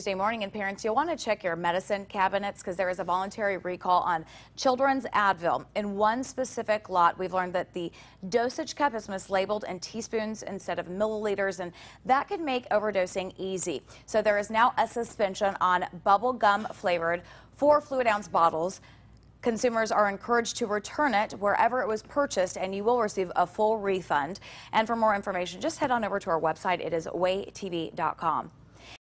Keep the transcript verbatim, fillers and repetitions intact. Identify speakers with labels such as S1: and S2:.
S1: Tuesday morning, and parents, you'll want to check your medicine cabinets because there is a voluntary recall on children's Advil. In one specific lot, we've learned that the dosage cup is mislabeled in teaspoons instead of milliliters, and that could make overdosing easy. So there is now a suspension on bubble gum flavored four fluid ounce bottles. Consumers are encouraged to return it wherever it was purchased, and you will receive a full refund. And for more information, just head on over to our website. It is way T V dot com.